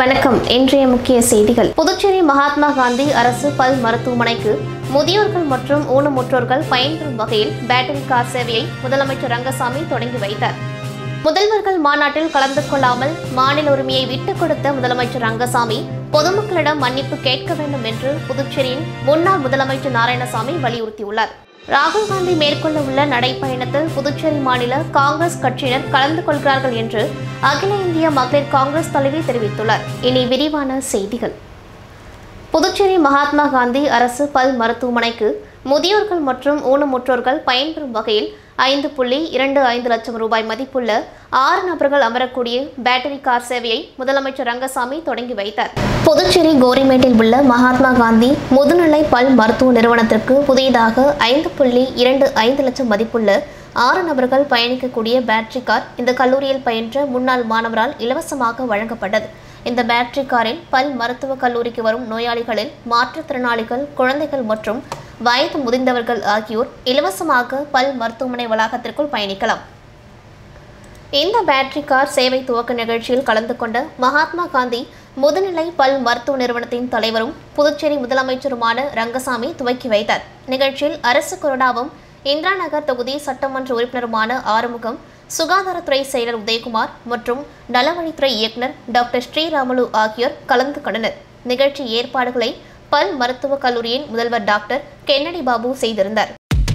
வணக்கம். இன்றைய முக்கிய செய்திகள். புதுச்சேரி மகாத்மா காந்தி அரசு பல் மருத்துவமனைக்கு முதியோர்கள் மற்றும் ஊனமுற்றோர்கள் பயன்பெறும் வகையில் பேட்டரி கார் சேவையை முதலமைச்சர் ரங்கசாமி தொடங்கி வைத்தார். முதல்வர்கள் மாநாட்டில் கலந்து கொள்ளாமல் மாநில உரிமையை விட்டுக் கொடுத்த முதலமைச்சர் ரங்கசாமி பொதுமக்களிடம் மன்னிப்பு கேட்க வேண்டும் என்று புதுச்சேரியின் முன்னாள் முதலமைச்சர் நாராயணசாமி வலியுறுத்தியுள்ளார். ராகுல் காந்தி மேற்கொள்ள உள்ள நடைப்பயணத்தில் புதுச்சேரி மாநில காங்கிரஸ் கட்சியினர் கலந்து கொள்கிறார்கள் என்று அகில இந்திய மகளிர் காங்கிரஸ் தலைவி தெரிவித்துள்ளார். இனி விரிவான செய்திகள். புதுச்சேரி மகாத்மா காந்தி அரசு பல் மருத்துவமனைக்கு முதியோர்கள் மற்றும் ஊனமுற்றோர்கள் பயன்பெறும் வகையில் 5.25 லட்சம் ரூபாய் மதிப்புள்ள 6 நபர்கள் அமரக்கூடிய பேட்டரி கார் சேவையை முதலமைச்சர் ரங்கசாமி தொடங்கி வைத்தார். புதுச்சேரி கோரிமேட்டில் உள்ள மகாத்மா காந்தி முதுநிலை பல் மருத்துவ நிறுவனத்திற்கு புதியதாக 5.25 லட்சம் மதிப்புள்ள 6 நபர்கள் பயணிக்கக்கூடிய பேட்டரி கார் இந்த கல்லூரியில் பயின்ற முன்னாள் மாணவரால் இலவசமாக வழங்கப்பட்டது. இந்த பேட்டரி காரில் பல் மருத்துவக் கல்லூரிக்கு வரும் நோயாளிகளில் மாற்றுத்திறனாளிகள், குழந்தைகள் மற்றும் வயது முதிர்ந்தவர்கள் ஆகியோர் இலவசமாக பல் மருத்துவமனை வளாகத்திற்குள் பயணிக்கலாம். இந்த பேட்டரி கார் சேவை துவக்க நிகழ்ச்சியில் கலந்து கொண்ட மகாத்மா காந்தி முதுநிலை பல் மருத்துவ நிறுவனத்தின் தலைவரும் புதுச்சேரி முதலமைச்சருமான ரங்கசாமி துவக்கி வைத்தார். நிகழ்ச்சியில் அரசு கொறடாவும் இந்திரா நகர் தொகுதி சட்டமன்ற உறுப்பினருமான ஆறுமுகம், சுகாதாரத்துறை செயலர் உதயகுமார் மற்றும் நலவழித்துறை இயக்குநர் டாக்டர் ஸ்ரீராமுலு ஆகியோர் கலந்து கொண்டனர். நிகழ்ச்சி ஏற்பாடுகளை பல் மருத்துவக் கல்லூரியின் முதல்வர் டாக்டர் கென்னடி பாபு செய்திருந்தார்.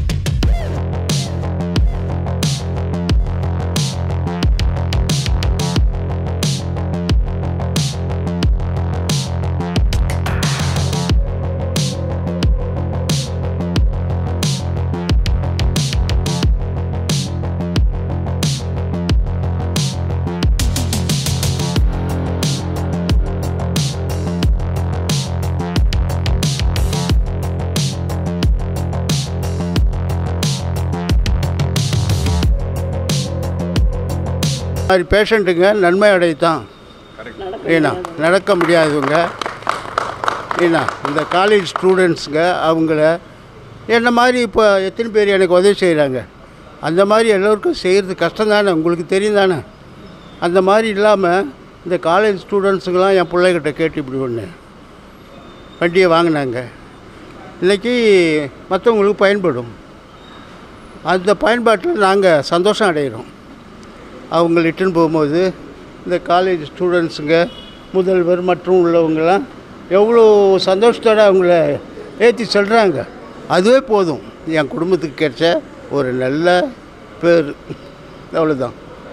மாதிரி பேஷண்ட்டுங்க நன்மை அடையத்தான் ஏன்னா நடக்க முடியாதவங்க ஏன்னா இந்த காலேஜ் ஸ்டூடெண்ட்ஸுங்க அவங்கள என்ன மாதிரி இப்போ எத்தனை பேர் எனக்கு உதவி செய்கிறாங்க. அந்த மாதிரி எல்லோருக்கும் செய்கிறது கஷ்டம் தானே, உங்களுக்கு தெரியும் தானே. அந்த மாதிரி இல்லாமல் இந்த காலேஜ் ஸ்டூடெண்ட்ஸுக்கெல்லாம் என் பிள்ளைகிட்ட கேட்டு இப்படி ஒன்று வண்டியை வாங்கினாங்க. இன்றைக்கி மற்றவங்களுக்கு பயன்படும். அந்த பயன்பாட்டில் நாங்கள் சந்தோஷம் அடைகிறோம். அவங்கள இட்டுன்னு போகும்போது இந்த காலேஜ் ஸ்டூடெண்ட்ஸுங்க, முதல்வர் மற்றும் உள்ளவங்களாம் எவ்வளோ சந்தோஷத்தோடு அவங்கள ஏற்றி சொல்கிறாங்க. அதுவே போதும் என் குடும்பத்துக்கு கிடைச்ச ஒரு நல்ல பேர். அவ்வளோதான்.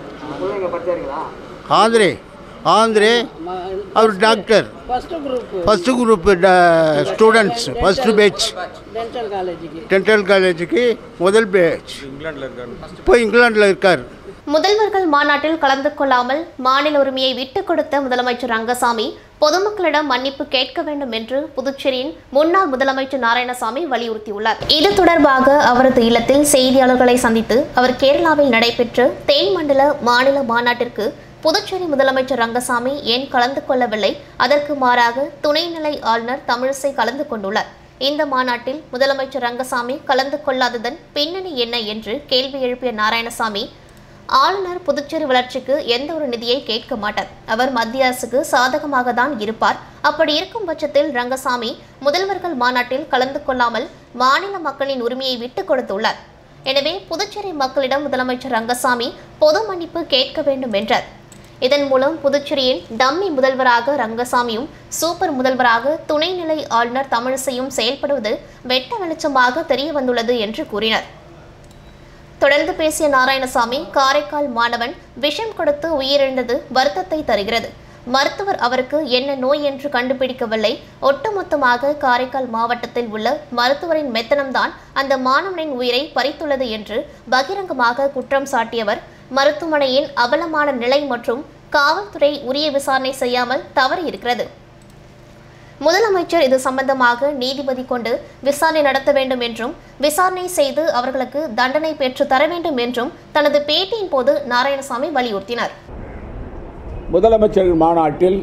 ஆந்திரே அவர் doctor, first group students, first batch dental காலேஜுக்கு முதல் பேட்ச். இப்போ இங்கிலாண்டில் இருக்கார். முதல்வர்கள் மாநாட்டில் கலந்து கொள்ளாமல் மாநில உரிமையை விட்டுக் கொடுத்த முதலமைச்சர் ரங்கசாமி பொதுமக்களிடம் மன்னிப்பு கேட்க வேண்டும் என்று புதுச்சேரியின் முன்னாள் முதலமைச்சர் நாராயணசாமி வலியுறுத்தியுள்ளார். இது தொடர்பாக அவரது இல்லத்தில் செய்தியாளர்களை சந்தித்து அவர் கேரளாவில் நடைபெற்ற தேன் மண்டல மாநில மாநாட்டிற்கு புதுச்சேரி முதலமைச்சர் ரங்கசாமி ஏன் கலந்து கொள்ளவில்லை, அதற்கு மாறாக துணைநிலை ஆளுநர் தமிழிசை கலந்து கொண்டுள்ளார். இந்த மாநாட்டில் முதலமைச்சர் ரங்கசாமி கலந்து கொள்ளாததன் பின்னணி என்ன என்று கேள்வி எழுப்பிய நாராயணசாமி, ஆளுநர் புதுச்சேரி வளர்ச்சிக்கு எந்த ஒரு நிதியை கேட்க மாட்டார், அவர் மத்திய அரசுக்கு சாதகமாக தான் இருப்பார். அப்படி இருக்கும் பட்சத்தில் ரங்கசாமி முதல்வர்கள் மாநாட்டில் கலந்து கொள்ளாமல் மாநில மக்களின் உரிமையை விட்டுக் கொடுத்துள்ளார். எனவே புதுச்சேரி மக்களிடம் முதலமைச்சர் ரங்கசாமி பொது மன்னிப்பு கேட்க வேண்டும் என்றார். இதன் மூலம் புதுச்சேரியின் டம்மி முதல்வராக ரங்கசாமியும் சூப்பர் முதல்வராக துணைநிலை ஆளுநர் தமிழிசையும் செயல்படுவது வெட்ட வெளிச்சமாக தெரிய வந்துள்ளது என்று கூறினார். தொடர்ந்து பேசிய நாராயணசாமி, காரைக்கால் மாணவன் விஷம் கொடுத்து உயிரிழந்தது வருத்தத்தை தருகிறது. மருத்துவர் அவருக்கு என்ன நோய் என்று கண்டுபிடிக்கவில்லை. ஒட்டுமொத்தமாக காரைக்கால் மாவட்டத்தில் உள்ள மருத்துவரின் மெத்தனம்தான் அந்த மாணவனின் உயிரை பறித்துள்ளது என்று பகிரங்கமாக குற்றம் சாட்டியவர், மருத்துவமனையின் அவலமான நிலை மற்றும் காவல்துறை உரிய விசாரணை செய்யாமல் தவறி இருக்கிறது. முதலமைச்சர் இது சம்பந்தமாக நீதிபதி கொண்டு விசாரணை நடத்த வேண்டும் என்றும் விசாரணை செய்து அவர்களுக்கு தண்டனை பெற்று தர வேண்டும் என்றும் தனது பேட்டியின் போது நாராயணசாமி வலியுறுத்தினார். முதலமைச்சர் மாநாட்டில்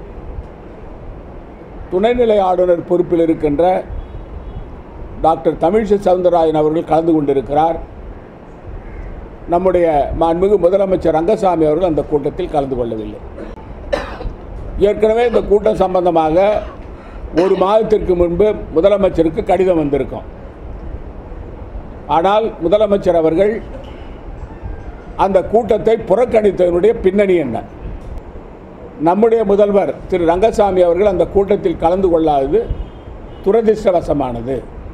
துணைநிலை ஆளுநர் பொறுப்பில் இருக்கின்ற டாக்டர் தமிழிசை சவுந்தரராஜன் அவர்கள் கலந்து கொண்டிருக்கிறார். நம்முடைய மாண்புமிகு முதலமைச்சர் ரங்கசாமி அவர்கள் அந்த கூட்டத்தில் கலந்து கொள்ளவில்லை. ஏற்கனவே இந்த கூட்டம் சம்பந்தமாக ஒரு மாதத்திற்கு முன்பு முதலமைச்சருக்கு கடிதம் வந்திருக்கும். ஆனால் முதலமைச்சர் அவர்கள் அந்த கூட்டத்தை புறக்கணித்ததனுடைய பின்னணி என்ன? நம்முடைய முதல்வர் திரு ரங்கசாமி அவர்கள் அந்த கூட்டத்தில் கலந்து கொள்ளாதது துரதிர்ஷ்டவசமானது.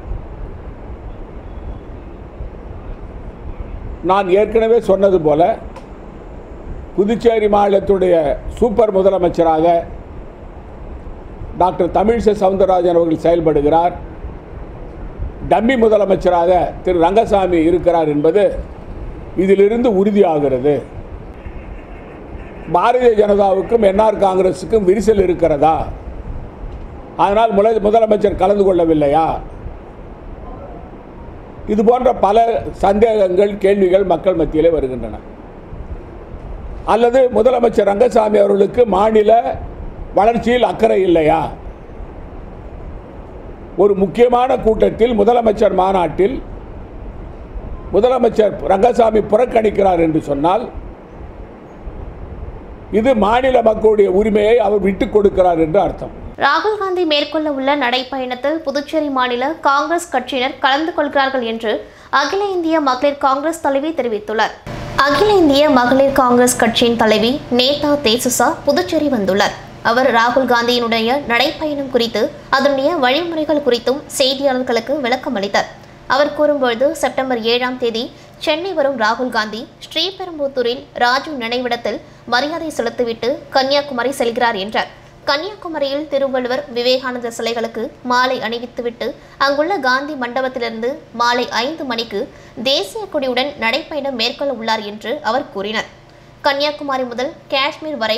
நான் ஏற்கனவே சொன்னது போல புதுச்சேரி மாநிலத்துடைய சூப்பர் முதலமைச்சராக டாக்டர் தமிழிசை சவுந்தரராஜன் அவர்கள் செயல்படுகிறார். டம்மி முதலமைச்சராக திரு ரங்கசாமி இருக்கிறார் என்பது இதிலிருந்து உறுதியாகிறது. பாரதிய ஜனதாவுக்கும் என்ஆர் காங்கிரஸுக்கும் விரிசல் இருக்கிறதா? அதனால் முதலமைச்சர் கலந்து கொள்ளவில்லையா? இது போன்ற பல சந்தேகங்கள், கேள்விகள் மக்கள் மத்தியிலே வருகின்றன. அல்லது முதலமைச்சர் ரங்கசாமி அவர்களுக்கு மாநில வளர்ச்சியில் அக்கறை இல்லையா? ஒரு முக்கியமான கூட்டத்தில், முதலமைச்சர் மாநாட்டில் முதலமைச்சர் ரங்கசாமி புறக்கணிக்கிறார் என்று சொன்னால் இது மாநில மக்களுடைய உரிமையை அவர் விட்டுக் கொடுக்கிறார் என்று அர்த்தம். ராகுல் காந்தி மேற்கொள்ள உள்ள நடைப்பயணத்தில் புதுச்சேரி மாநில காங்கிரஸ் கட்சியினர் கலந்து கொள்கிறார்கள் என்று அகில இந்திய மகளிர் காங்கிரஸ் தலைவி தெரிவித்துள்ளார். அகில இந்திய மகளிர் காங்கிரஸ் கட்சியின் தலைவி நேதா தேசுசா புதுச்சேரி வந்துள்ளார். அவர் ராகுல் காந்தியினுடைய நடைப்பயணம் குறித்து அதனுடைய வழிமுறைகள் குறித்தும் செய்தியாளர்களுக்கு விளக்கம் அளித்தார். அவர் கூறும்பொழுது, செப்டம்பர் 7ஆம் தேதி சென்னை வரும் ராகுல் காந்தி ஸ்ரீபெரும்புத்தூரில் ராஜீவ் நினைவிடத்தில் மரியாதை செலுத்திவிட்டு கன்னியாகுமரி செல்கிறார் என்றார். கன்னியாகுமரியில் திருவள்ளுவர், விவேகானந்தர் சிலைகளுக்கு மாலை அணிவித்துவிட்டு அங்குள்ள காந்தி மண்டபத்திலிருந்து மாலை 5 மணிக்கு தேசிய கொடியுடன் நடைப்பயணம் மேற்கொள்ள உள்ளார் என்று அவர் கூறினார். கன்னியாகுமரி முதல் காஷ்மீர் வரை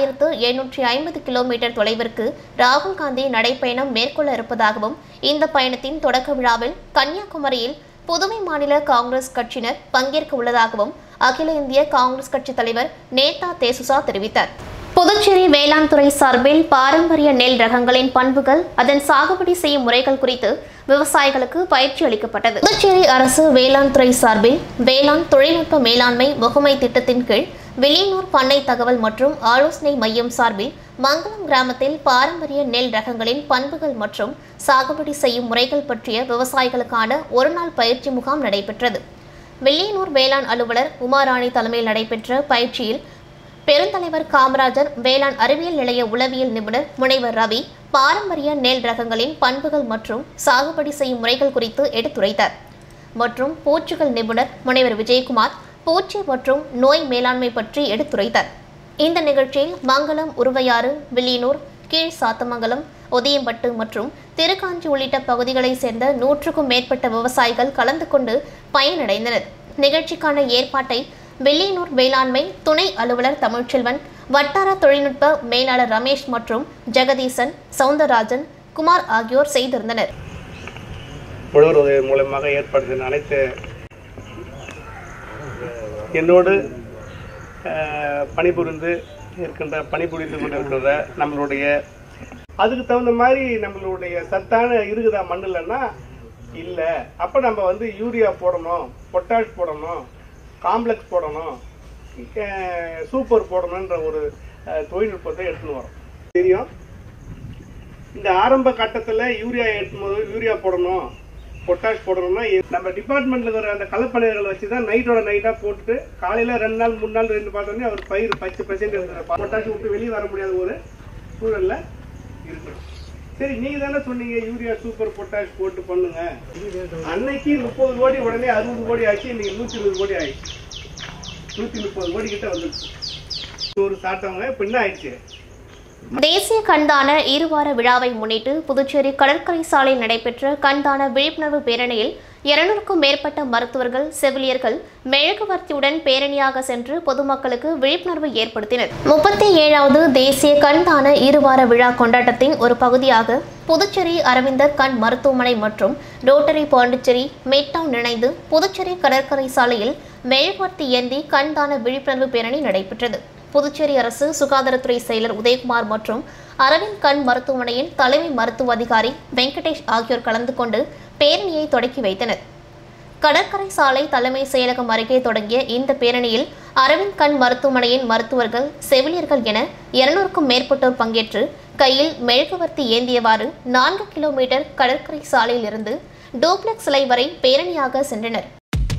1750 கிலோமீட்டர் தொலைவிற்கு ராகுல் காந்தி நடைப்பயணம் மேற்கொள்ள இருப்பதாகவும், இந்த பயணத்தின் தொடக்க விழாவில் கன்னியாகுமரியில் புதுவை மாநில காங்கிரஸ் கட்சியினர் பங்கேற்க உள்ளதாகவும் அகில இந்திய காங்கிரஸ் கட்சி தலைவர் நேதா தேசுசா தெரிவித்தார். புதுச்சேரி வேளாண் துறை சார்பில் பாரம்பரிய நெல் ரகங்களின் பண்புகள், அதன் சாகுபடி செய்யும் முறைகள் குறித்து விவசாயிகளுக்கு பயிற்சி அளிக்கப்பட்டது. புதுச்சேரி அரசு வேளாண் துறை சார்பில் வேளாண் தொழில்நுட்ப மேலாண்மை முகமை திட்டத்தின் கீழ் வில்லியனூர் பண்ணை தகவல் மற்றும் ஆலோசனை மையம் சார்பில் மங்கலம் கிராமத்தில் பாரம்பரிய நெல் ரகங்களின் பண்புகள் மற்றும் சாகுபடி செய்யும் முறைகள் பற்றிய விவசாயிகளுக்கான ஒருநாள் பயிற்சி முகாம் நடைபெற்றது. வில்லியனூர் வேளாண் அலுவலர் உமாராணி தலைமையில் நடைபெற்ற பயிற்சியில் பெருந்தலைவர் காமராஜர் வேளாண் அறிவியல் நிலைய உளவியல் நிபுணர் முனைவர் ரவி பாரம்பரிய நெல் ரகங்களின் பண்புகள் மற்றும் சாகுபடி செய்யும் முறைகள் குறித்து எடுத்துரைத்தார். மற்றும் பூச்சிகள் நிபுணர் முனைவர் விஜயகுமார் பூச்சி மற்றும் நோய் மேலாண்மை பற்றி எடுத்துரைத்தார். இந்த நிகழ்ச்சியில் மங்கலம், உருவையாறு, வில்லியனூர், கீழ் சாத்தமங்கலம், ஒதியம்பட்டு மற்றும் திருக்காஞ்சி உள்ளிட்ட பகுதிகளைச் சேர்ந்த 100க்கும் மேற்பட்ட விவசாயிகள் கலந்து கொண்டு பயனடைந்தனர். நிகழ்ச்சிக்கான ஏற்பாட்டை வில்லியனூர் வேளாண்மை துணை அலுவலர் தமிழ்ச்செல்வன், வட்டார தொழில்நுட்ப மேலாளர் ரமேஷ் மற்றும் ஜெகதீசன், சவுந்தரராஜன், குமார் ஆகியோர் செய்திருந்தனர். உழவர் உதவி மூலமாக ஏற்படுத்தின அனைத்து என்னோடு பணிபுரிந்து கொண்டிருக்கிற நம்மளுடைய அதுக்கு தகுந்த மாதிரி நம்மளுடைய சத்தான இருக்குதா மண்ணுலன்னா இல்லை, அப்போ நம்ம யூரியா போடணும், பொட்டாஷ் போடணும், காம்ப்ளெக்ஸ் போடணும், சூப்பர் போடணுன்ற ஒரு தொழில்நுட்பத்தை எடுத்துன்னு வரோம். தெரியும், இந்த ஆரம்ப கட்டத்தில் யூரியா போடணும், பொட்டாஷ் போடணும்னா நம்ம டிபார்ட்மெண்ட்ல இருக்கிற அந்த கலப்பணிகளை வச்சு தான் நைட்டோட நைட்டாக போட்டுட்டு காலையில் 2 நாள் 3 நாள் 2 பார்த்தோன்னே அவர் பயிர் 10% பொட்டாஷ் விட்டு வெளியே வர முடியாத ஒரு சூழல்ல இருக்கணும். சரி, நீங்க தானே சொன்னீங்க யூரியா சூப்பர் பொட்டாஷ் போட்டு பண்ணுங்க. அன்னைக்கு 30 கோடி, உடனே 60 கோடி ஆச்சு, இன்னைக்கு 120 கோடி ஆயிடுச்சு. 130 கோடி கிட்ட வந்துருச்சு. ஒரு சாட்டவங்க இப்ப என்ன ஆயிடுச்சு. தேசிய கண்தான இருவார விழாவை முன்னிட்டு புதுச்சேரி கடற்கரை சாலையில் நடைபெற்ற கண்தான விழிப்புணர்வு பேரணியில் 200க்கும் மேற்பட்ட மருத்துவர்கள், செவிலியர்கள் மெழுகுவர்த்தியுடன் பேரணியாக சென்று பொதுமக்களுக்கு விழிப்புணர்வு ஏற்படுத்தினர். 37வது தேசிய கண்தான இருவார விழா கொண்டாட்டத்தின் ஒரு பகுதியாக புதுச்சேரி அரவிந்தர் கண் மருத்துவமனை மற்றும் ரோட்டரி பாண்டிச்சேரி மிட்டவுன் இணைந்து புதுச்சேரி கடற்கரை சாலையில் மெழுகுவர்த்தி ஏந்தி கண்தான விழிப்புணர்வு பேரணி நடைபெற்றது. புதுச்சேரி அரசு சுகாதாரத்துறை செயலர் உதயகுமார் மற்றும் அரவிந்த் கண் மருத்துவமனையின் தலைமை மருத்துவ அதிகாரி வெங்கடேஷ் ஆகியோர் கலந்து கொண்டு பேரணியை தொடக்கி வைத்தனர். கடற்கரை சாலை தலைமை செயலகம் அருகே தொடங்கிய இந்த பேரணியில் அரவிந்த் கண் மருத்துவமனையின் மருத்துவர்கள், செவிலியர்கள் என 200க்கும் மேற்பட்டோர் பங்கேற்று கையில் மெழுகுவர்த்தி ஏந்தியவாறு 4 கிலோமீட்டர் கடற்கரை சாலையில் இருந்து டூப்ளெக்ஸ் சிலை வரை பேரணியாக சென்றனர்.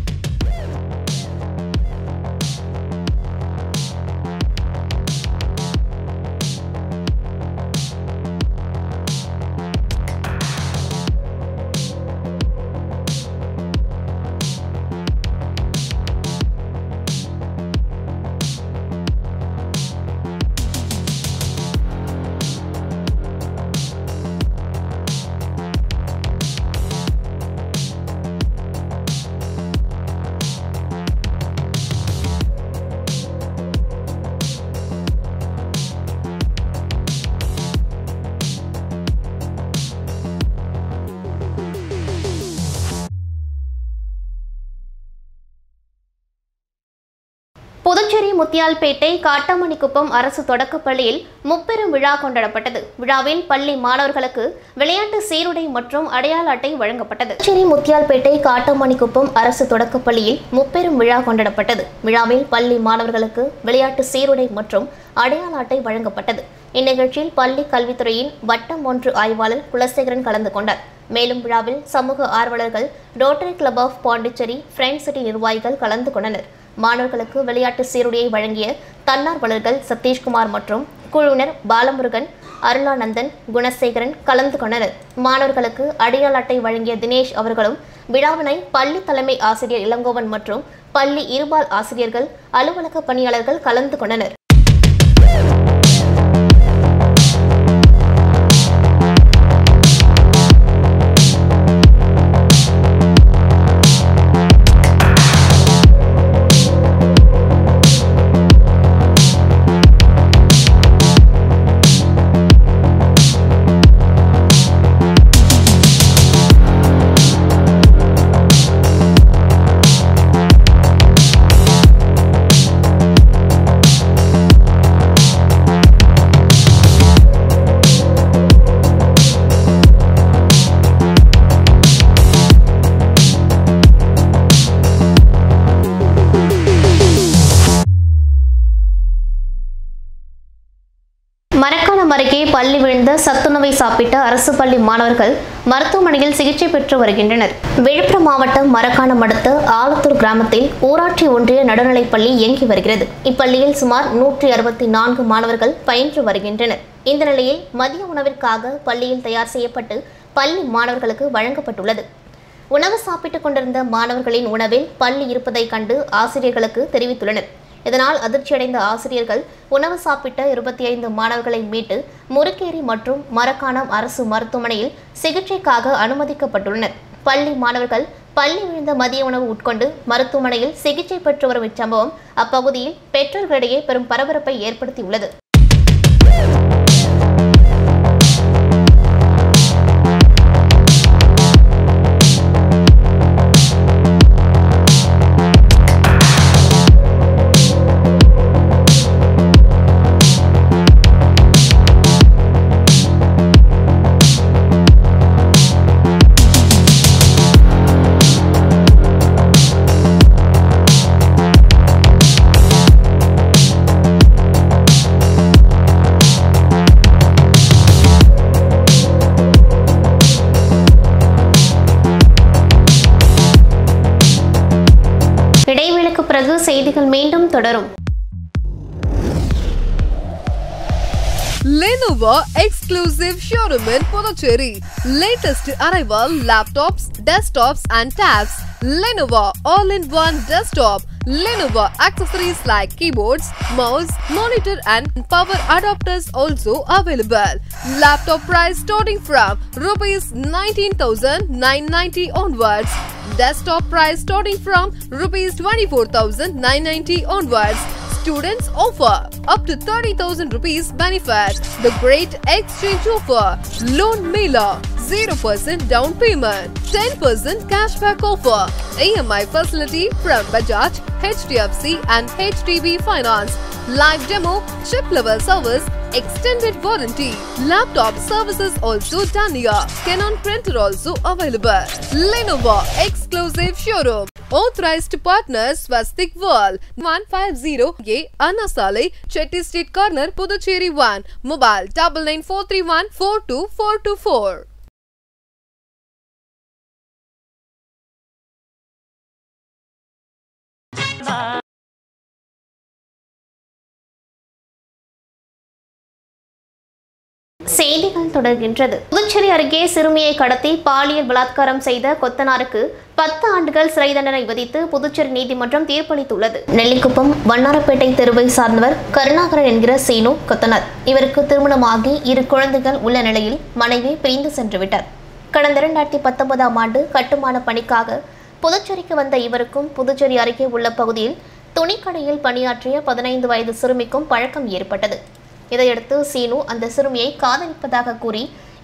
புதுச்சேரி முத்தியால்பேட்டை காட்டாமணிக்குப்பம் அரசு தொடக்கப்பள்ளியில் முப்பெரும் விழா கொண்டாடப்பட்டது. விழாவில் பள்ளி மாணவர்களுக்கு விளையாட்டு சீருடை மற்றும் அடையாள அட்டை வழங்கப்பட்டது. புதுச்சேரி முத்தியால்பேட்டை காட்டாமணிக்குப்பம் அரசு தொடக்கப்பள்ளியில் முப்பெரும் விழா கொண்டாடப்பட்டது. விழாவில் பள்ளி மாணவர்களுக்கு விளையாட்டு சீருடை மற்றும் அடையாள அட்டை வழங்கப்பட்டது. இந்நிகழ்ச்சியில் பள்ளி கல்வித்துறையின் வட்டம் 1 ஆய்வாளர் குலசேகரன் கலந்து கொண்டார். மேலும் விழாவில் சமூக ஆர்வலர்கள், Rotary Club of Pondicherry, Friends City நிர்வாகிகள் கலந்து கொண்டனர். மாணவர்களுக்கு விளையாட்டு சீருடையை வழங்கிய தன்னார்வலர்கள் சதீஷ்குமார் மற்றும் குழுவினர் பாலமுருகன், அருளானந்தன், குணசேகரன் கலந்து கொண்டனர். மாணவர்களுக்கு அடையாள அட்டை வழங்கிய தினேஷ் அவர்களும் விழாவினை பள்ளி தலைமை ஆசிரியர் இளங்கோவன் மற்றும் பள்ளி இருபால் ஆசிரியர்கள், அலுவலக பணியாளர்கள் கலந்து கொண்டனர். மரக்காணம் அருகே பள்ளி விழுந்த சத்துணவை சாப்பிட்ட அரசு பள்ளி மாணவர்கள் மருத்துவமனையில் சிகிச்சை பெற்று வருகின்றனர். விழுப்புரம் மாவட்டம் மரக்காணம் அடுத்த ஆலத்தூர் கிராமத்தில் ஊராட்சி ஒன்றிய நடுநிலைப்பள்ளி இயங்கி வருகிறது. இப்பள்ளியில் சுமார் 164 மாணவர்கள் பயின்று வருகின்றனர். இந்த நிலையில் மதிய உணவிற்காக பள்ளியில் தயார் செய்யப்பட்டு பள்ளி மாணவர்களுக்கு வழங்கப்பட்டுள்ளது. உணவு சாப்பிட்டுக் கொண்டிருந்த மாணவர்களின் உணவில் பள்ளி இருப்பதை கண்டு ஆசிரியர்களுக்கு தெரிவித்துள்ளனர். இதனால் அதிர்ச்சியடைந்த ஆசிரியர்கள் உணவு சாப்பிட்ட 25 மாணவர்களை மீட்டு முருக்கேரி மற்றும் மரக்காணம் அரசு மருத்துவமனையில் சிகிச்சைக்காக அனுமதிக்கப்பட்டுள்ளனர். பள்ளி மாணவர்கள் பள்ளி விழுந்த மதிய உணவு உட்கொண்டு மருத்துவமனையில் சிகிச்சை பெற்று வரும் இச்சம்பவம் அப்பகுதியில் பெற்றோர்களிடையே பெரும் பரபரப்பை ஏற்படுத்தியுள்ளது. இடைவேளைக்கு பிறகு செய்திகள் மீண்டும் தொடரும். Lenovo exclusive showroom in Puducherry. Latest arrival laptops, desktops and tabs. Lenovo all-in-one desktop. Lenovo accessories like keyboards, mouse, monitor and power adapters also available. Laptop price starting from rupees 19,990 onwards. Desktop price starting from rupees 24,990 onwards. Students offer up to 30,000 rupees benefit. The great exchange offer. Loan mailer. 0% down payment. 10% cashback offer. EMI facility from Bajaj, HDFC and HDB Finance. Live demo, chip level service extended warranty. Laptop services also done here. Canon printer also available. Lenovo exclusive showroom. Authorized partner Swastik World 150A Anna Salai, Chetty Street Corner, Puducherry 1. Mobile 999431 42424. செய்திகள் தொடர்கின்றது. புதுச்சேரி அருகே சிறுமியை கடத்தி பாலியல் பலாத்காரம் செய்த கொத்தனாருக்கு 10 ஆண்டுகள் சிறை தண்டனை விதித்து புதுச்சேரி நீதிமன்றம் தீர்ப்பளித்துள்ளது. நெல்லிக்குப்பம் வண்ணாரப்பேட்டை தெருவை சார்ந்தவர் கருணாகரன் என்கிற சீனு கொத்தனார். இவருக்கு திருமணமாகி 2 குழந்தைகள் உள்ள நிலையில் மனைவி பிரிந்து சென்று விட்டார். கடந்த 2019ஆம் ஆண்டு கட்டுமான பணிக்காக புதுச்சேரிக்கு வந்த இவருக்கும் புதுச்சேரி அருகே உள்ள பகுதியில் துணிக்கடையில் பணியாற்றிய 15 வயது சிறுமிக்கும் பழக்கம் ஏற்பட்டது. இதையடுத்து சீனு அந்த சிறுமியை காதலிப்பதாக கூறி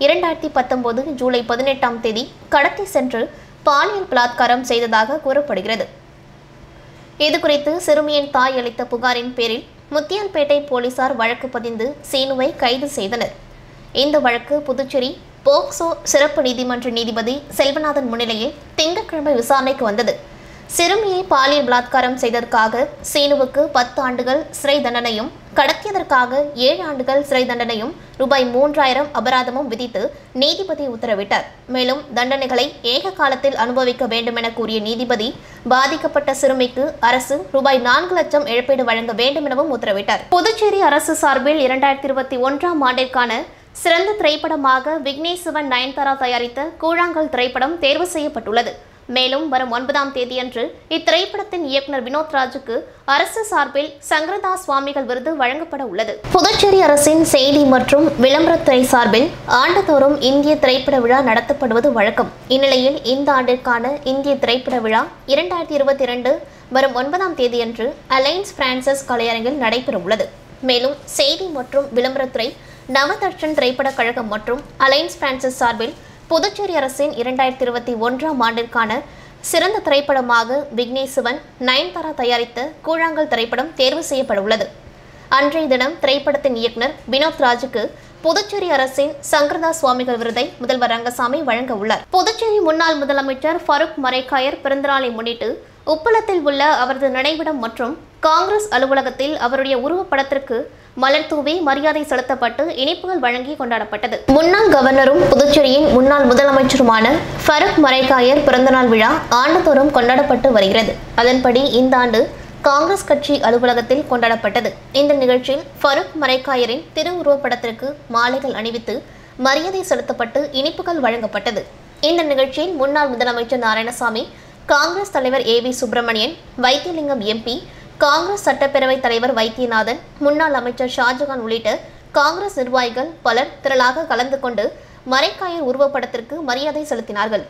2019 ஜூலை 18ஆம் தேதி கடத்தி சென்று பாலியல் பலாத்காரம் செய்ததாக கூறப்படுகிறது. இதுகுறித்து சிறுமியின் தாய் அளித்த புகாரின் பேரில் முத்தியால்பேட்டை போலீசார் வழக்கு பதிந்து சீனுவை கைது செய்தனர். இந்த வழக்கு புதுச்சேரி போக்சோ சிறப்பு நீதிமன்ற நீதிபதி செல்வநாதன் முன்னிலையில் திங்கட்கிழமை விசாரணைக்கு வந்தது. சிறுமியை பாலியல் பலாத்காரம் செய்ததற்காக சீனுவுக்கு 10 ஆண்டுகள் சிறை தண்டனையும், கடத்தியதற்காக 7 ஆண்டுகள் சிறை தண்டனையும், ரூபாய் 3000 அபராதமும் விதித்து நீதிபதி உத்தரவிட்டார். மேலும் தண்டனைகளை ஏக காலத்தில் அனுபவிக்க வேண்டும் என கூறிய நீதிபதி பாதிக்கப்பட்ட சிறுமிக்கு அரசு ரூபாய் 4 லட்சம் இழப்பீடு வழங்க வேண்டும் எனவும் உத்தரவிட்டார். புதுச்சேரி அரசு சார்பில் 2021ஆம் ஆண்டிற்கான சிறந்த திரைப்படமாக விக்னேஷ் சிவன் நயன்தாரா தயாரித்த கூழாங்கல் திரைப்படம் தேர்வு செய்யப்பட்டுள்ளது. மேலும் வரும் 9ஆம் தேதியன்று இத்திரைப்படத்தின் இயக்குனர் வினோத் ராஜுக்கு அரசு சார்பில் சங்கரதாஸ் சுவாமிகள் விருது வழங்கப்பட உள்ளது. புதுச்சேரி அரசின் செய்தி மற்றும் விளம்பரத்துறை சார்பில் ஆண்டுதோறும் இந்திய திரைப்பட விழா நடத்தப்படுவது வழக்கம். இந்நிலையில் இந்த ஆண்டிற்கான இந்திய திரைப்பட விழா 2022 வரும் 9ஆம் தேதியன்று அலைன்ஸ் பிரான்சஸ் கலையரங்கில் நடைபெற உள்ளது. மேலும் செய்தி மற்றும் விளம்பரத்துறை, நவதர்ஷன் திரைப்படக் கழகம் மற்றும் அலைன்ஸ் பிரான்சஸ் சார்பில் புதுச்சேரி அரசின் 2021ஆம் ஆண்டிற்கான சிறந்த திரைப்படமாக விக்னேஷ் சிவன் நயன்தாரா தயாரித்த கூழாங்கல் திரைப்படம் தேர்வு செய்யப்பட உள்ளது. அன்றைய தினம் திரைப்படத்தின் இயக்குனர் வினோத் ராஜுக்கு புதுச்சேரி அரசின் சங்கரதாஸ் சுவாமிகள் விருதை முதல்வர் ரங்கசாமி வழங்க உள்ளார். புதுச்சேரி முன்னாள் முதலமைச்சர் ஃபருக் மரைக்காயர் பிறந்தநாளை முன்னிட்டு உப்பளத்தில் உள்ள அவரது நினைவிடம் மற்றும் காங்கிரஸ் அலுவலகத்தில் அவருடைய உருவப்படத்திற்கு மலர் தூவி மரியாதை செலுத்தப்பட்டு இனிப்புகள் வழங்கி கொண்டாடப்பட்டது. முன்னாள் கவர்னரும் புதுச்சேரியின் முன்னாள் முதலமைச்சருமான ஃபருக் மரைக்காயர் பிறந்தநாள் விழா ஆண்டுதோறும் கொண்டாடப்பட்டு வருகிறது. அதன்படி இந்த ஆண்டு காங்கிரஸ் கட்சி அலுவலகத்தில் கொண்டாடப்பட்டது. இந்த நிகழ்ச்சியில் ஃபருக் மரைக்காயரின் திருவுருவப்படத்திற்கு மாலைகள் அணிவித்து மரியாதை செலுத்தப்பட்டு இனிப்புகள் வழங்கப்பட்டது. இந்த நிகழ்ச்சியில் முன்னாள் முதலமைச்சர் நாராயணசாமி, காங்கிரஸ் தலைவர் AV சுப்பிரமணியன், வைத்தியலிங்கம் MP, காங்கிரஸ் சட்டப்பேரவைத் தலைவர் வைத்தியநாதன், முன்னாள் அமைச்சர் ஷாஜகான் உள்ளிட்ட காங்கிரஸ் நிர்வாகிகள் பலர் திரளாக கலந்து கொண்டு மரைக்காயர் உருவப்படத்திற்கு மரியாதை செலுத்தினார்கள்.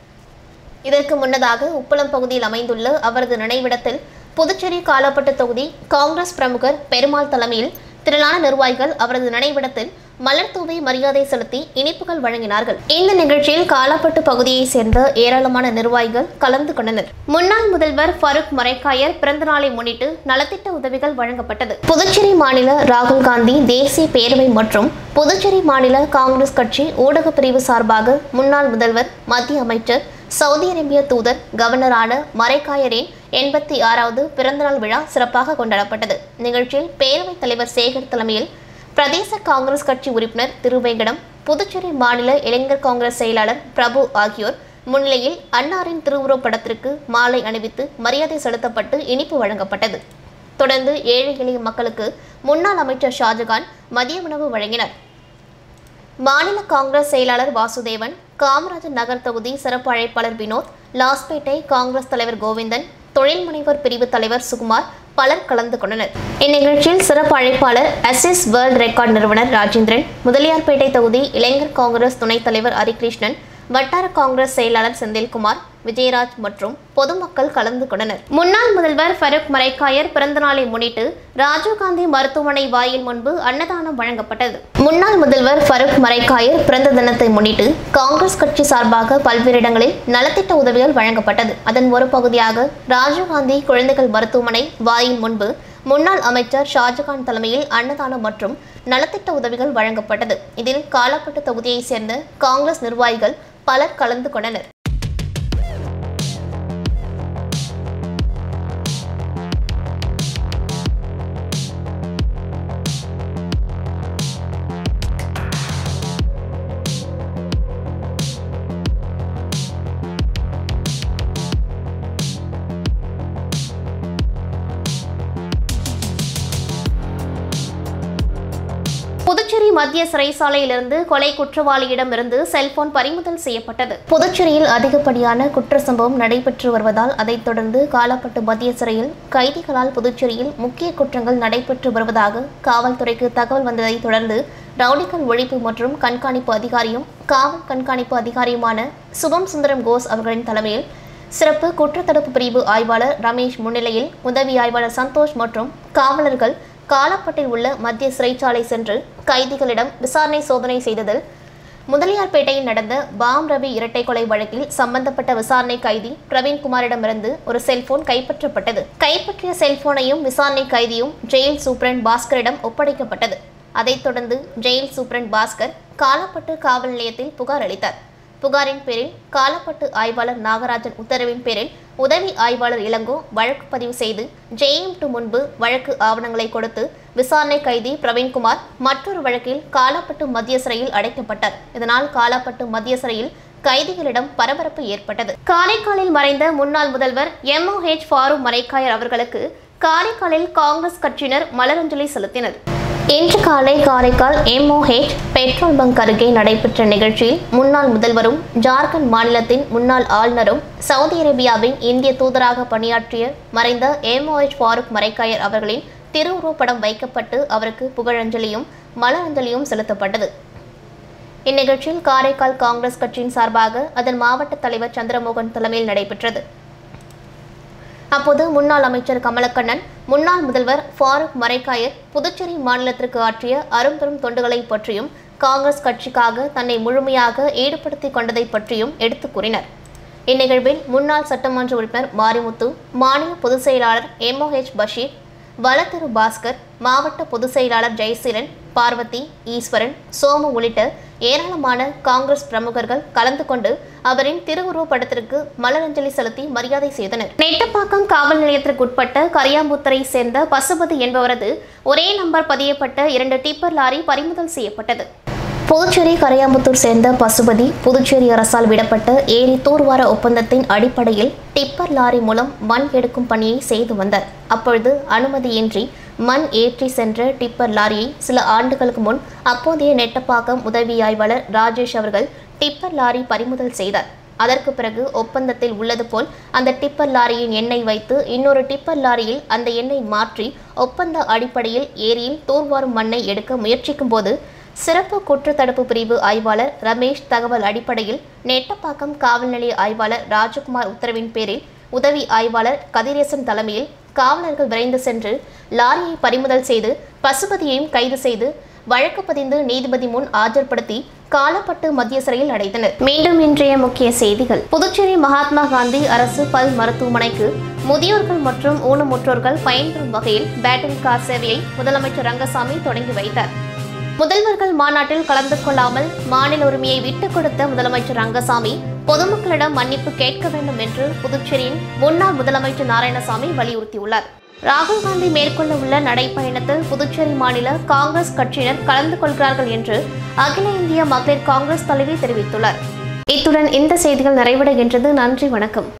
இதற்கு முன்னதாக உப்பளம் பகுதியில் அமைந்துள்ள அவரது நினைவிடத்தில் புதுச்சேரி காலாப்பட்டு தொகுதி காங்கிரஸ் பிரமுகர் பெருமாள் தலைமையில் திரளான நிர்வாகிகள் அவரது நினைவிடத்தில் மலர் தூவி மரியாதை செலுத்தி இனிப்புகள் வழங்கினார்கள். இந்த நிகழ்ச்சியில் காலாப்பட்டு பகுதியைச் சேர்ந்த ஏராளமான நிர்வாகிகள் கலந்து கொண்டனர். முன்னாள் முதல்வர் ஃபருக் மரைக்காயர் பிறந்தநாளை முன்னிட்டு நலத்திட்ட உதவிகள் வழங்கப்பட்டது. புதுச்சேரி மாநில ராகுல் காந்தி தேசிய பேரவை மற்றும் புதுச்சேரி மாநில காங்கிரஸ் கட்சி ஊடக பிரிவு சார்பாக முன்னாள் முதல்வர், மத்திய அமைச்சர், சவுதி அரேபிய தூதர், கவர்னரான மரைக்காயரின் 86வது பிறந்தநாள் விழா சிறப்பாக கொண்டாடப்பட்டது. நிகழ்ச்சியில் பேரவைத் தலைவர் சேகர் தலைமையில் பிரதேச காங்கிரஸ் கட்சி உறுப்பினர் திருவேங்கடம், புதுச்சேரி மாநில இளைஞர் காங்கிரஸ் செயலாளர் பிரபு ஆகியோர் முன்னிலையில் அன்னாரின் திருவுருவப்படத்திற்கு மாலை அணிவித்து மரியாதை செலுத்தப்பட்டு இனிப்பு வழங்கப்பட்டது. தொடர்ந்து ஏழை எளிய மக்களுக்கு முன்னாள் அமைச்சர் ஷாஜகான் மதிய உணவு வழங்கினார். மாநில காங்கிரஸ் செயலாளர் வாசுதேவன், காமராஜர் நகர் தொகுதி சிறப்பு அழைப்பாளர் வினோத், லாஸ்பேட்டை காங்கிரஸ் தலைவர் கோவிந்தன், தொழில் முனைவர் பிரிவு தலைவர் சுகுமார் பலர் கலந்து கொண்டனர். இந்நிகழ்ச்சியில் சிறப்பு அழைப்பாளர் SS வேர்ல்ட் ரெக்கார்ட் நிறுவனர் ராஜேந்திரன், முதலியார்பேட்டை தொகுதி இளைஞர் காங்கிரஸ் துணைத் தலைவர் ஹரிகிருஷ்ணன், வட்டார காங்கிரஸ் செயலாளர் செந்தில்குமார், விஜயராஜ் மற்றும் பொதுமக்கள் கலந்து கொண்டனர். முன்னாள் முதல்வர் ஃபருக் மரைக்காயர் பிறந்தநாளை முன்னிட்டு ராஜீவ்காந்தி மருத்துவமனை வாயில் முன்பு அன்னதானம் வழங்கப்பட்டது. முன்னாள் முதல்வர் ஃபருக் மரைக்காயர் பிறந்த தினத்தை முன்னிட்டு காங்கிரஸ் கட்சி சார்பாக பல்வேறு இடங்களில் நலத்திட்ட உதவிகள் வழங்கப்பட்டது. அதன் ஒரு பகுதியாக ராஜீவ்காந்தி குழந்தைகள் மருத்துவமனை வாயில் முன்பு முன்னாள் அமைச்சர் ஷாஜகான் தலைமையில் அன்னதானம் மற்றும் நலத்திட்ட உதவிகள் வழங்கப்பட்டது. இதில் காலாப்பட்டு தொகுதியைச் சேர்ந்த காங்கிரஸ் நிர்வாகிகள் பலர் கலந்து கொண்டனர். புதுச்சேரி மத்திய சிறைச்சாலையிலிருந்து கொலை குற்றவாளியிடமிருந்து செல்போன் பறிமுதல் செய்யப்பட்டது. புதுச்சேரியில் அதிகப்படியான குற்ற சம்பவம் நடைபெற்று வருவதால் அதைத் தொடர்ந்து காலாப்பட்டு மத்திய சிறையில் கைதிகளால் புதுச்சேரியில் முக்கிய குற்றங்கள் நடைபெற்று வருவதாக காவல்துறைக்கு தகவல் வந்ததைத் தொடர்ந்து ரவுடிகள் ஒழிப்பு மற்றும் கண்காணிப்பு அதிகாரியும் காவல் கண்காணிப்பு அதிகாரியுமான சுபம் சுந்தரம் கோஸ் அவர்களின் தலைமையில் சிறப்பு குற்றத்தடுப்பு பிரிவு ஆய்வாளர் ரமேஷ் முன்னிலையில் உதவி ஆய்வாளர் சந்தோஷ் மற்றும் காவலர்கள் காலாப்பட்டில் உள்ள மத்திய சிறைச்சாலை சென்று கைதிகளிடம் விசாரணை சோதனை செய்ததில் முதலியார்பேட்டையில் நடந்த பாம் ரவி இரட்டை கொலை வழக்கில் சம்பந்தப்பட்ட விசாரணை கைதி பிரவீன்குமாரிடமிருந்து ஒரு செல்போன் கைப்பற்றப்பட்டது. கைப்பற்றிய செல்போனையும் விசாரணை கைதியும் ஜெயில் சூப்பரண்ட் பாஸ்கரிடம் ஒப்படைக்கப்பட்டது. அதைத் தொடர்ந்து ஜெயில் சூப்பரண்ட் பாஸ்கர் காலாப்பட்டு காவல் நிலையத்தில் புகார் அளித்தார். புகாரின் பேரில் காலாப்பட்டு ஆய்வாளர் நாகராஜன் உத்தரவின் பேரில் உதவி ஆய்வாளர் இளங்கோ வழக்கு பதிவு செய்து JM2 முன்பு வழக்கு ஆவணங்களை கொடுத்து விசாரணை கைதி பிரவீன்குமார் மற்றொரு வழக்கில் காலாப்பட்டு மத்திய சிறையில் அடைக்கப்பட்டார். இதனால் காலாப்பட்டு மத்திய சிறையில் கைதிகளிடம் பரபரப்பு ஏற்பட்டது. காரைக்காலில் மறைந்த முன்னாள் முதல்வர் MOH ஃபாரூக் மரைக்காயர் அவர்களுக்கு காரைக்காலில் காங்கிரஸ் கட்சியினர் மலரஞ்சலி செலுத்தினர். இன்று காலை காரைக்கால் MOH பெட்ரோல் பங்க் அருகே நடைபெற்ற நிகழ்ச்சியில் முன்னாள் முதல்வரும் ஜார்க்கண்ட் மாநிலத்தின் முன்னாள் ஆளுநரும் சவுதி அரேபியாவின் இந்திய தூதராக பணியாற்றிய மறைந்த MOH ஃபாரூக் மரைக்காயர் அவர்களின் திருவுருவப்படம் வைக்கப்பட்டு அவருக்கு புகழஞ்சலியும் மலரஞ்சலியும் செலுத்தப்பட்டது. இந்நிகழ்ச்சியில் காரைக்கால் காங்கிரஸ் கட்சியின் சார்பாக அதன் மாவட்ட தலைவர் சந்திரமோகன் தலைமையில் நடைபெற்றது. அப்போது முன்னாள் அமைச்சர் கமலக்கண்ணன் முன்னாள் முதல்வர் ஃபாரூக் மரைக்காயர் புதுச்சேரி மாநிலத்திற்கு ஆற்றிய அரும்பெரும் தொண்டுகளை பற்றியும் காங்கிரஸ் கட்சிக்காக தன்னை முழுமையாக ஈடுபடுத்திக் கொண்டதை பற்றியும் எடுத்துக் கூறினர். இந்நிகழ்வில் முன்னாள் சட்டமன்ற உறுப்பினர் மாரிமுத்து, மாநில பொதுச் செயலாளர் MOH பஷீர், வளத்திரு பாஸ்கர், மாவட்ட பொதுச் செயலாளர் ஜெயசீலன், பார்வதி, ஈஸ்வரன், சோமு உள்ளிட்ட ஏராளமான காங்கிரஸ் பிரமுகர்கள் கலந்து கொண்டு அவரின் திருவுருவப்படத்திற்கு மலரஞ்சலி செலுத்தி மரியாதை செய்தனர். நெட்டப்பாக்கம் காவல் நிலையத்திற்குட்பட்ட கரியாம்புத்தரை சேர்ந்த பசுபதி என்பவரது ஒரே நம்பர் பதியப்பட்ட 2 டிப்பர் லாரி பறிமுதல் செய்யப்பட்டது. புதுச்சேரி கரையாம்புத்தூர் சேர்ந்த பசுபதி புதுச்சேரி அரசால் விடப்பட்ட ஏரி தூர்வார ஒப்பந்தத்தின் அடிப்படையில் டிப்பர் லாரி மூலம் மண் எடுக்கும் பணியை செய்து வந்தார். அப்பொழுது அனுமதியின்றி மண் ஏற்றி சென்ற டிப்பர் லாரியை சில ஆண்டுகளுக்கு முன் அப்போதைய நெட்டப்பாக்கம் உதவி ஆய்வாளர் ராஜேஷ் அவர்கள் டிப்பர் லாரி பறிமுதல் செய்தார். அதற்கு பிறகு ஒப்பந்தத்தில் உள்ளது போல் அந்த டிப்பர் லாரியின் எண்ணை வைத்து இன்னொரு டிப்பர் லாரியில் அந்த எண்ணை மாற்றி ஒப்பந்த அடிப்படையில் ஏரியில் தூர்வாரும் மண்ணை எடுக்க முயற்சிக்கும் போது சிறப்பு குற்றத்தடுப்பு பிரிவு ஆய்வாளர் ரமேஷ் தகவல் அடிப்படையில் நெட்டப்பாக்கம் காவல் நிலைய ஆய்வாளர் ராஜகுமார் உத்தரவின் பேரில் உதவி ஆய்வாளர் கதிரேசன் தலைமையில் காவலர்கள் விரைந்து சென்று லாரியை பறிமுதல் செய்து பசுபதியையும் கைது செய்து வழக்கு பதிந்து நீதிபதி முன் ஆஜர்படுத்தி காலாப்பட்டு மத்திய சிறையில் அடைத்தனர். மீண்டும் இன்றைய முக்கிய செய்திகள். புதுச்சேரி மகாத்மா காந்தி அரசு பல் மருத்துவமனைக்கு முதியோர்கள் மற்றும் ஊனமுற்றோர்கள் பயன்பெறும் வகையில் பேட்டரி கார் சேவையை முதலமைச்சர் ரங்கசாமி தொடங்கி வைத்தார். முதல்வர்கள் மாநாட்டில் கலந்து கொள்ளாமல் மாநில உரிமையை விட்டுக் கொடுத்த முதலமைச்சர் ரங்கசாமி பொதுமக்களிடம் மன்னிப்பு கேட்க வேண்டும் என்று புதுச்சேரியின் முன்னாள் முதலமைச்சர் நாராயணசாமி வலியுறுத்தியுள்ளார். ராகுல் காந்தி மேற்கொள்ள உள்ள நடைப்பயணத்தில் புதுச்சேரி மாநில காங்கிரஸ் கட்சியினர் கலந்து கொள்கிறார்கள் என்று அகில இந்திய மகளிர் காங்கிரஸ் தலைவி தெரிவித்துள்ளார். இத்துடன் இந்த செய்திகள் நிறைவடைகின்றது. நன்றி, வணக்கம்.